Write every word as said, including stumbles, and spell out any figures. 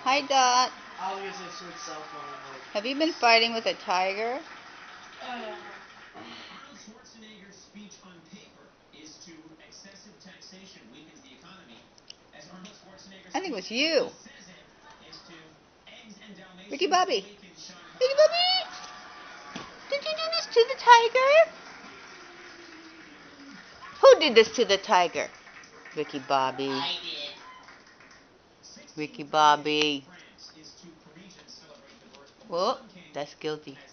Hi, Dot. I'll use a switch cell phone. Like, Have you been fighting with a tiger? Arnold Schwarzenegger's speech on paper is to excessive taxation weakens the economy, as Arnold Schwarzenegger's I think it was speech you. when he says it is to eggs and Dalmatians Ricky Bobby. awaken Shanghai. Ricky Bobby! Did you do this to the tiger? Who did this to the tiger? Ricky Bobby. I did. Ricky Bobby. France is to Parisians celebrate the birth of the Whoa, Sun King that's guilty.